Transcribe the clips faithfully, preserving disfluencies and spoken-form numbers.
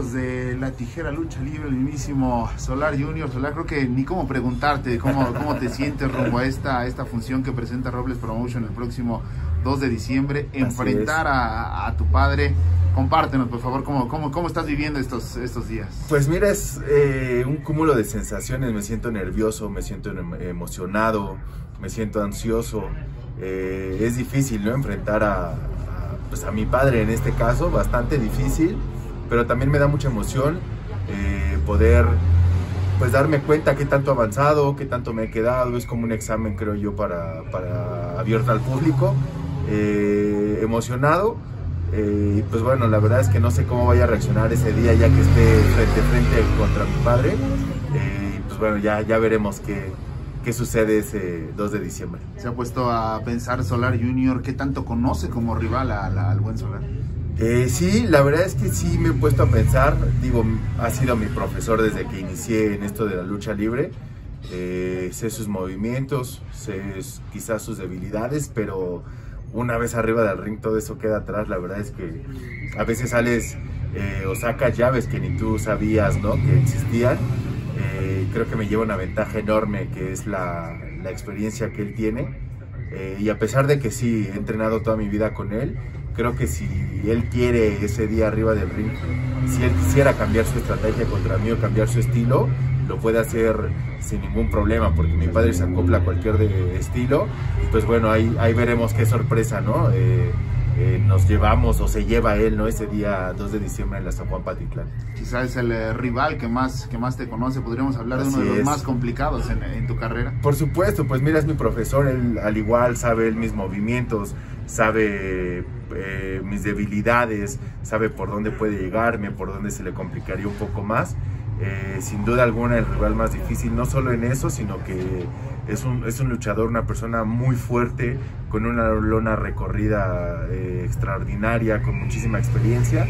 amigos de La Tijera Lucha Libre, el mismísimo Solar Junior. Solar, creo que ni cómo preguntarte cómo, cómo te sientes rumbo a esta, a esta función que presenta Robles Promotion el próximo dos de diciembre, enfrentar a, a tu padre. Compártenos, por favor, cómo, cómo, cómo estás viviendo estos, estos días. Pues mira, es eh, un cúmulo de sensaciones. Me siento nervioso, me siento emocionado, me siento ansioso. Eh, es difícil, ¿no? Enfrentar a, a, pues a mi padre en este caso, bastante difícil, pero también me da mucha emoción eh, poder pues darme cuenta qué tanto he avanzado, qué tanto me he quedado. Es como un examen, creo yo, para, para abierto al público. Eh, emocionado. Y eh, pues bueno, la verdad es que no sé cómo vaya a reaccionar ese día ya que esté frente a frente contra mi padre. Eh, y pues bueno, ya, ya veremos qué, qué sucede ese dos de diciembre. ¿Se ha puesto a pensar Solar Junior qué tanto conoce como rival a, a, al buen Solar? Eh, sí, la verdad es que sí me he puesto a pensar. Digo, ha sido mi profesor desde que inicié en esto de la lucha libre. Eh, sé sus movimientos, sé quizás sus debilidades, pero una vez arriba del ring todo eso queda atrás. La verdad es que a veces sales eh, o sacas llaves que ni tú sabías, ¿no?, que existían. Eh, creo que me lleva una ventaja enorme, que es la, la experiencia que él tiene. Eh, y a pesar de que sí, he entrenado toda mi vida con él, creo que si él quiere ese día arriba del ring, si él quisiera cambiar su estrategia contra mí o cambiar su estilo, lo puede hacer sin ningún problema, porque mi padre se acopla a cualquier de estilo. Y pues bueno, ahí, ahí veremos qué sorpresa, ¿no? Eh, eh, nos llevamos o se lleva él, ¿no?, ese día dos de diciembre en la San Juan Patitlán. Quizás es el eh, rival que más, que más te conoce. Podríamos hablar Así de uno de los es. más complicados en, en tu carrera. Por supuesto, pues mira, es mi profesor. Él al igual sabe él mis movimientos, sabe eh, mis debilidades, sabe por dónde puede llegarme, por dónde se le complicaría un poco más. Eh, sin duda alguna el rival más difícil, no solo en eso, sino que es un, es un luchador, una persona muy fuerte, con una lona recorrida eh, extraordinaria, con muchísima experiencia.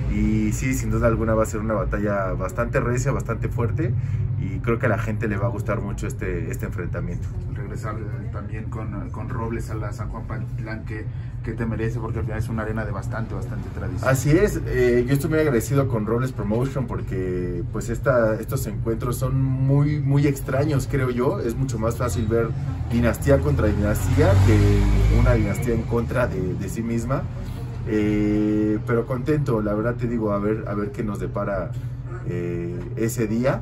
Y sí, sin duda alguna va a ser una batalla bastante recia, bastante fuerte, y creo que a la gente le va a gustar mucho este, este enfrentamiento. Regresar también con, con Robles a la San Juan Patitlán, que, que te merece, porque al final es una arena de bastante, bastante tradición. Así es, eh, yo estoy muy agradecido con Robles Promotion, porque pues esta, estos encuentros son muy, muy extraños, creo yo. Es mucho más fácil ver dinastía contra dinastía que una dinastía en contra de, de sí misma. Eh, pero contento, la verdad te digo, a ver, a ver qué nos depara eh, ese día.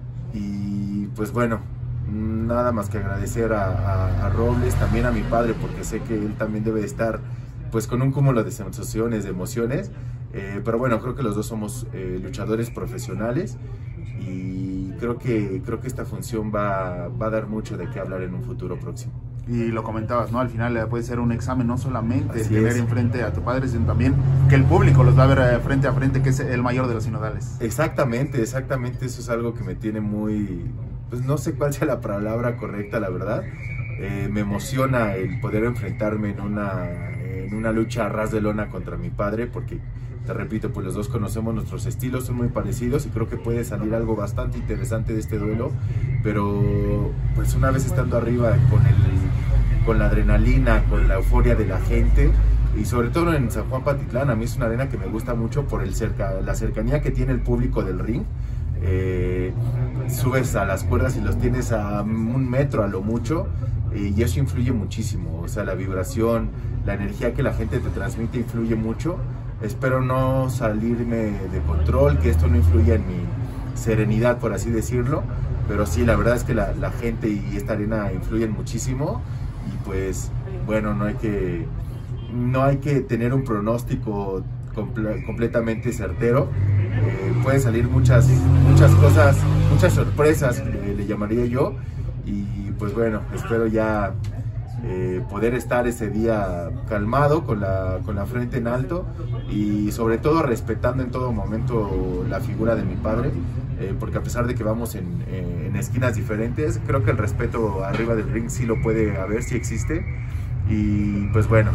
Y pues bueno, nada más que agradecer a, a, a Robles, también a mi padre, porque sé que él también debe estar pues con un cúmulo de sensaciones, de emociones. Eh, pero bueno, creo que los dos somos eh, luchadores profesionales, y creo que, creo que esta función va, va a dar mucho de qué hablar en un futuro próximo. Y lo comentabas, ¿no? Al final puede ser un examen, no solamente Así tener es. enfrente a tu padre, sino también que el público los va a ver frente a frente, que es el mayor de los sinodales. Exactamente, exactamente, eso es algo que me tiene muy, pues no sé cuál sea la palabra correcta, la verdad. Eh, me emociona el poder enfrentarme en una, en una lucha a ras de lona contra mi padre, porque te repito, pues los dos conocemos nuestros estilos, son muy parecidos, y creo que puede salir algo bastante interesante de este duelo. Pero pues una vez estando arriba con, el, con la adrenalina, con la euforia de la gente, y sobre todo en San Juan Patitlán, a mí es una arena que me gusta mucho por el cerca, la cercanía que tiene el público del ring. Eh, subes a las cuerdas y los tienes a un metro a lo mucho, y eso influye muchísimo. O sea, la vibración, la energía que la gente te transmite influye mucho. Espero no salirme de control, que esto no influya en mi serenidad, por así decirlo, pero sí, la verdad es que la, la gente y esta arena influyen muchísimo. Y pues bueno, no hay que, no hay que tener un pronóstico comple completamente certero. Eh, pueden salir muchas, muchas cosas, muchas sorpresas, le, le llamaría yo. Y pues bueno, espero ya Eh, poder estar ese día calmado, con la, con la frente en alto, y sobre todo respetando en todo momento la figura de mi padre, eh, porque a pesar de que vamos en, eh, en esquinas diferentes, creo que el respeto arriba del ring sí lo puede haber, sí existe. Y pues bueno,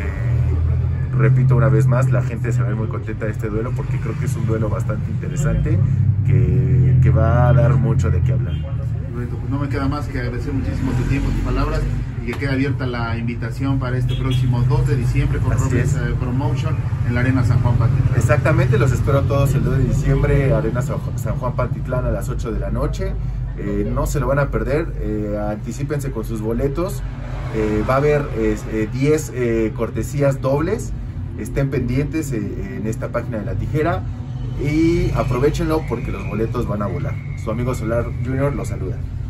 eh, repito una vez más, la gente se va a ver muy contenta de este duelo, porque creo que es un duelo bastante interesante, que, que va a dar mucho de qué hablar. Pues no me queda más que agradecer muchísimo tu tiempo, tus palabras, y que queda abierta la invitación para este próximo dos de diciembre con Así Robles es. eh, Promotion en la Arena San Juan Patitlán. Exactamente, los espero a todos el dos de diciembre, Arena San Juan Patitlán a las ocho de la noche. Eh, no se lo van a perder, eh, anticípense con sus boletos. Eh, va a haber eh, diez eh, cortesías dobles, estén pendientes eh, en esta página de La Tijera y aprovechenlo porque los boletos van a volar. Su amigo Solar Junior los saluda.